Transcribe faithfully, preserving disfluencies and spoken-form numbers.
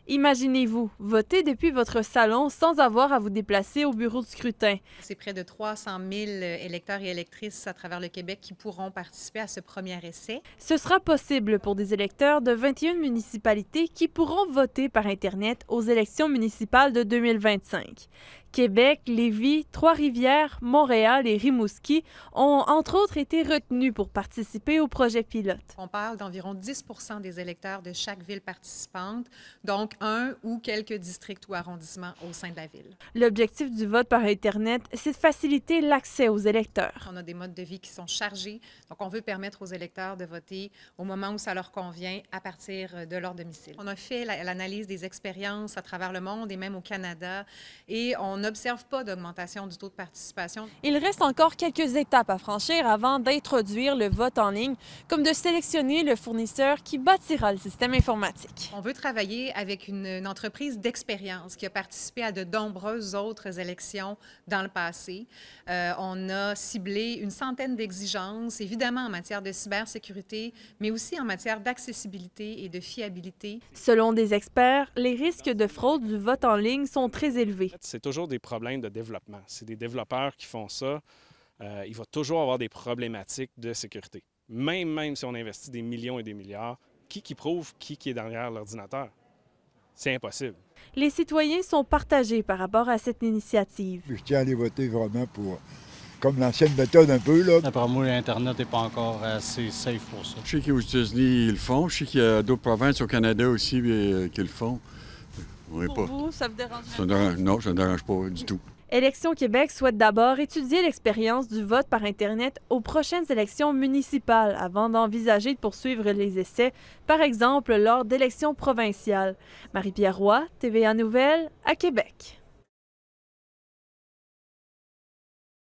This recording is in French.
Imaginez-vous, voter depuis votre salon sans avoir à vous déplacer au bureau de scrutin. C'est près de trois cent mille électeurs et électrices à travers le Québec qui pourront participer à ce premier essai. Ce sera possible pour des électeurs de vingt et une municipalités qui pourront voter par Internet aux élections municipales de deux mille vingt-cinq. Québec, Lévis, Trois-Rivières, Montréal et Rimouski ont entre autres été retenus pour participer au projet pilote. On parle d'environ dix pour cent des électeurs de chaque ville participante, donc un ou quelques districts ou arrondissements au sein de la ville. L'objectif du vote par Internet, c'est de faciliter l'accès aux électeurs. On a des modes de vie qui sont chargés, donc on veut permettre aux électeurs de voter au moment où ça leur convient à partir de leur domicile. On a fait l'analyse des expériences à travers le monde et même au Canada et on n'observe pas d'augmentation du taux de participation. Il reste encore quelques étapes à franchir avant d'introduire le vote en ligne, comme de sélectionner le fournisseur qui bâtira le système informatique. On veut travailler avec une, une entreprise d'expérience qui a participé à de nombreuses autres élections dans le passé. Euh, on a ciblé une centaine d'exigences, évidemment en matière de cybersécurité, mais aussi en matière d'accessibilité et de fiabilité. Selon des experts, les risques de fraude du vote en ligne sont très élevés. C'est toujours des problèmes de développement. C'est des développeurs qui font ça. Euh, il va toujours avoir des problématiques de sécurité. Même, même si on investit des millions et des milliards, qui qui prouve qui, qui est derrière l'ordinateur? C'est impossible. Les citoyens sont partagés par rapport à cette initiative. Je tiens à aller voter vraiment pour, comme l'ancienne méthode un peu, là. D'après moi, l'Internet n'est pas encore assez safe pour ça. Je sais qu'aux États-Unis, ils le font. Je sais qu'il y a d'autres provinces au Canada aussi euh, qui le font. Pour pas. vous, ça vous dérange Ça dérange, non, ça ne dérange pas du tout. Élections Québec souhaite d'abord étudier l'expérience du vote par Internet aux prochaines élections municipales avant d'envisager de poursuivre les essais, par exemple lors d'élections provinciales. Marie-Pierre Roy, T V A Nouvelles, à Québec.